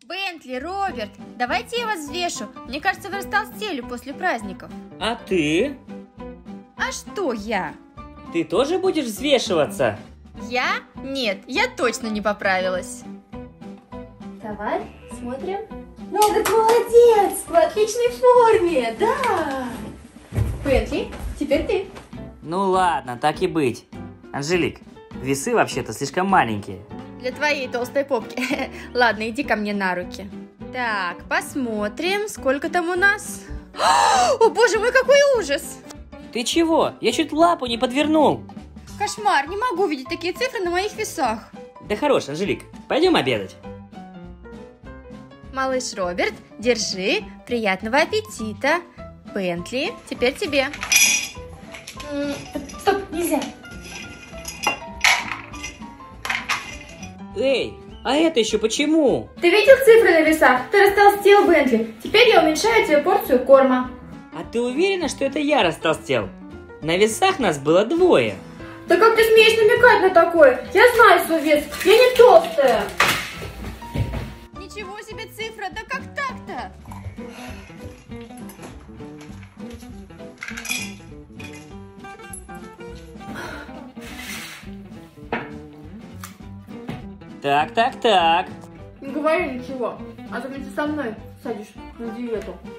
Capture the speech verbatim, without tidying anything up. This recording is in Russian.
Бентли, Роберт, давайте я вас взвешу. Мне кажется, вы растолстели после праздников. А ты? А что я? Ты тоже будешь взвешиваться? Я? Нет, я точно не поправилась. Давай, смотрим. Роберт, молодец! В отличной форме, да! Бентли, теперь ты. Ну ладно, так и быть. Анжелик, весы вообще-то слишком маленькие. Для твоей толстой попки. Ладно, иди ко мне на руки. Так, посмотрим, сколько там у нас. О, боже мой, какой ужас! Ты чего? Я чуть лапу не подвернул. Кошмар, не могу видеть такие цифры на моих весах. Да хорош, Анжелик, пойдем обедать. Малыш Роберт, держи. Приятного аппетита. Бентли, теперь тебе. Стоп, нельзя. Эй, а это еще почему? Ты видел цифры на весах? Ты растолстел, Бентли. Теперь я уменьшаю тебе порцию корма. А ты уверена, что это я растолстел? На весах нас было двое. Да как ты смеешь намекать на такое? Я знаю свой вес, я не толстая. Ничего себе цифра, да как так-то? Так, так, так. Не говори ничего, а то вместе со мной садишь на диету.